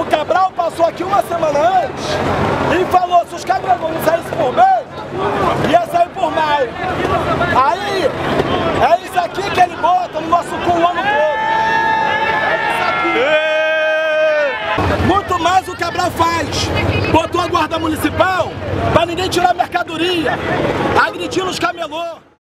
o Cabral passou aqui uma semana antes e falou: se os camelôs não saíssem por bem, ia sair por mal. Aí, é isso aqui que ele bota no nosso cu o ano todo. Muito mais o Cabral faz. Botou a guarda municipal pra ninguém tirar mercadoria, agredindo os camelôs.